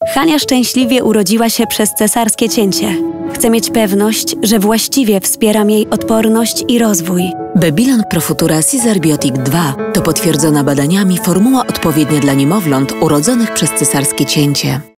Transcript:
Hania szczęśliwie urodziła się przez cesarskie cięcie. Chcę mieć pewność, że właściwie wspieram jej odporność i rozwój. Babylon Pro Futura Caesar Biotic 2 to potwierdzona badaniami formuła odpowiednia dla niemowląt urodzonych przez cesarskie cięcie.